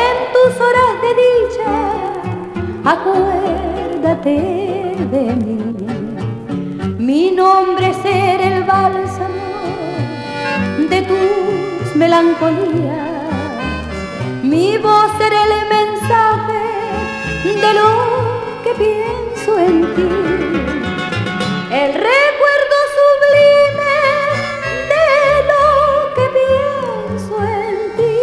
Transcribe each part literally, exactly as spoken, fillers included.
en tus horas de dicha, acuérdate de mí. Mi nombre ser el bálsamo de tus melancolías, mi voz ser el mensaje de lo que pienso en ti, el recuerdo sublime de lo que pienso en ti.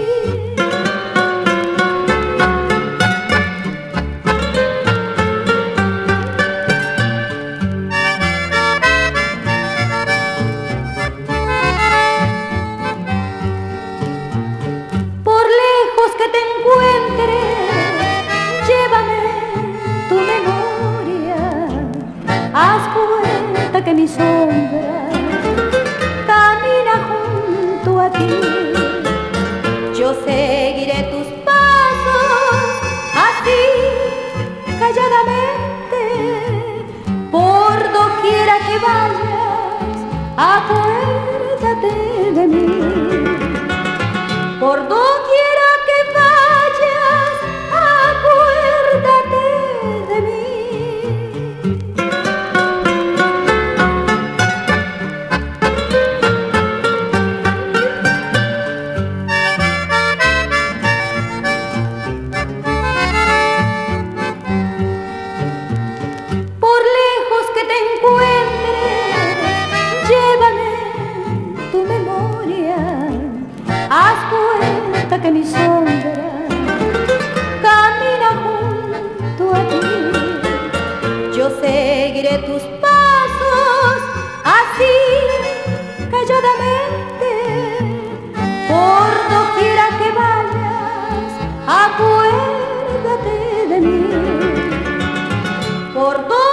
Por lejos que te encuentre, llévame tu memoria, haz cuenta que mi sombra camina junto a ti. Yo seguiré tus pasos así calladamente, por doquiera que vayas, acuérdate de mí. Por doquiera que vayas, acuérdate de mí. Por lejos que te encuentre, llévame tu memoria, haz cuenta que mi sombra camina junto a ti. Yo seguiré tus pasos así calladamente, por doquiera que vayas, acuérdate de mí. Por